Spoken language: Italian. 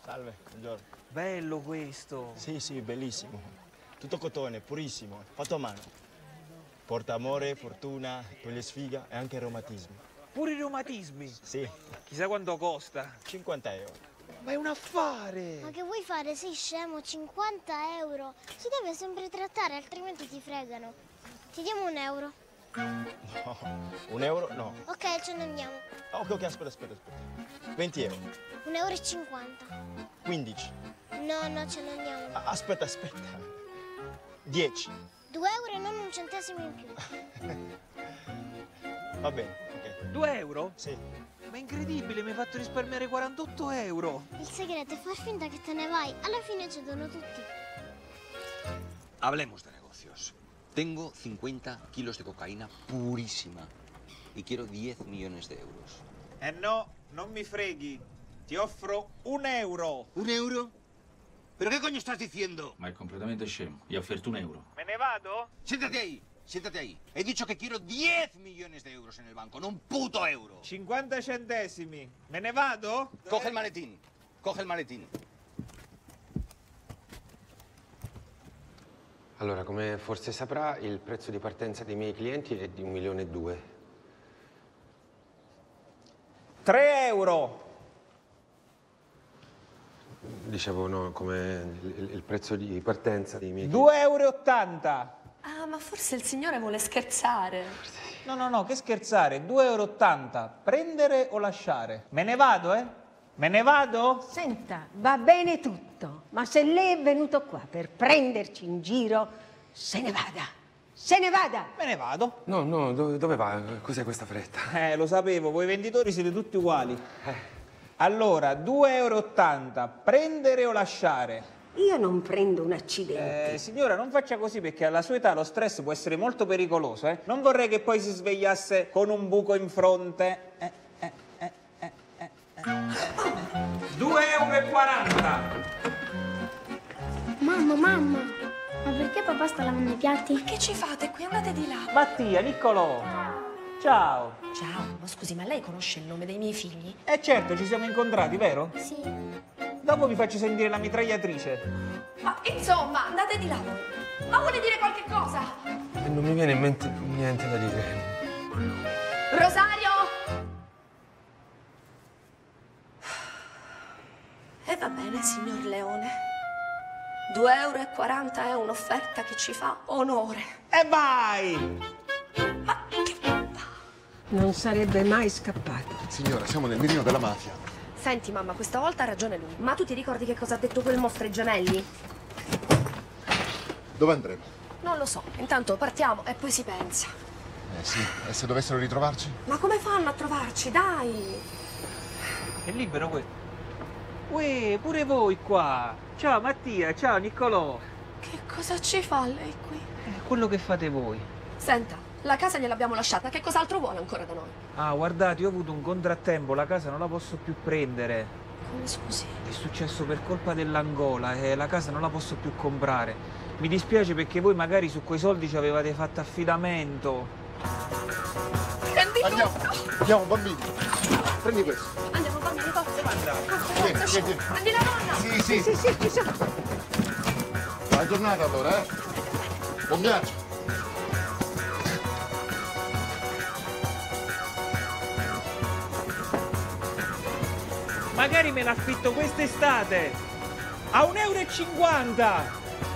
Salve, buongiorno. Bello questo. Sì, sì, bellissimo. Tutto cotone, purissimo, fatto a mano. Porta amore, fortuna, toglie sfiga e anche reumatismi. Pure i reumatismi? Sì. Chissà quanto costa. 50 euro. Ma è un affare! Ma che vuoi fare? Sei scemo? 50 euro. Si deve sempre trattare, altrimenti ti fregano. Ti diamo un euro. No, un euro? No. Ok, ce ne andiamo. Ok, aspetta. 20 euro. 1,50 euro. 15. No, ce ne andiamo. Aspetta. 10. 2 euro e non un centesimo in più. Va bene, ok. 2 euro? Sì. Ma è incredibile, mi hai fatto risparmiare 48 euro. Il segreto è far finta che te ne vai. Alla fine cedono tutti. Hablemos de negocios. Tengo 50 kilos de cocaína purísima y quiero 10 millones de euros. No, non mi freghi. Ti offro 1 euro. ¿Un euro? ¿Pero qué coño estás diciendo? Ma è completamente scemo. Gli ha offerto un euro. Me ne vado? Siéntate ahí, siéntate ahí. He dicho que quiero 10 millones de euros en el banco, no un puto euro. 50 centesimi. Me ne vado? Coge el maletín, coge el maletín. Allora, come forse saprà, il prezzo di partenza dei miei clienti è di 1,2 milioni. 3 euro. Dicevo, no, come il prezzo di partenza dei miei 2,80 euro. Ah, ma forse il signore vuole scherzare. No, che scherzare. 2,80 euro. Prendere o lasciare? Me ne vado, eh? Me ne vado? Senta, va bene tutto, ma se lei è venuto qua per prenderci in giro, se ne vada! Se ne vada! Me ne vado. No, dove va? Cos'è questa fretta? Lo sapevo, voi venditori siete tutti uguali. Allora, 2,80 euro. Prendere o lasciare? Io non prendo un accidente. Signora, non faccia così perché alla sua età lo stress può essere molto pericoloso, eh? Non vorrei che poi si svegliasse con un buco in fronte. 2,40 euro. Mamma, ma perché papà sta lavando i piatti? Ma che ci fate qui? Andate di là. Mattia, Niccolò. Ciao. Ciao, ma scusi, ma lei conosce il nome dei miei figli? Certo, ci siamo incontrati, vero? Sì. Dopo vi faccio sentire la mitragliatrice. Ma insomma, andate di là voi. Ma vuole dire qualche cosa? Non mi viene in mente niente da dire. Rosario! E va bene, signor Leone. 2,40 euro è un'offerta che ci fa onore. E vai! Ma che fa? Non sarebbe mai scappato. Signora, siamo nel mirino della mafia. Senti, mamma, questa volta ha ragione lui. Ma tu ti ricordi che cosa ha detto quel mostro ai gemelli? Dove andremo? Non lo so. Intanto partiamo e poi si pensa. Sì, e se dovessero ritrovarci? Ma come fanno a trovarci? Dai! È libero questo. Uè, pure voi qua. Ciao Mattia, ciao Niccolò. Che cosa ci fa lei qui? Quello che fate voi. Senta, la casa gliel'abbiamo lasciata. Che cos'altro vuole ancora da noi? Ah, guardate, io ho avuto un contrattempo, la casa non la posso più prendere. Come scusi? È successo per colpa dell'Angola e la casa non la posso più comprare. Mi dispiace perché voi magari su quei soldi ci avevate fatto affidamento. Andiamo, bambini. Prendi questo. Andiamo, bambini, forza. Vieni. Prendi la nonna. Sì, ci sono. Buona giornata allora, eh? Buon viaggio. Magari me l'affitto quest'estate a 1,50 euro.